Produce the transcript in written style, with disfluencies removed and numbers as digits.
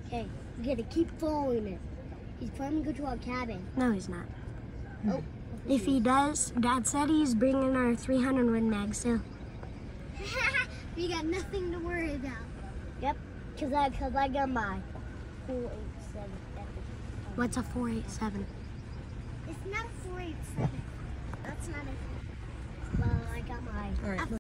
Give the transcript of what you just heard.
Okay, we gotta keep following it. He's planning to go to our cabin. No, he's not. Oh. If he does, Dad said he's bringing our 300 Win Mag, so. We got nothing to worry about. Yep, cause I got my 487. What's a 487? It's not a 487. That's not a. Well, I got my. All right.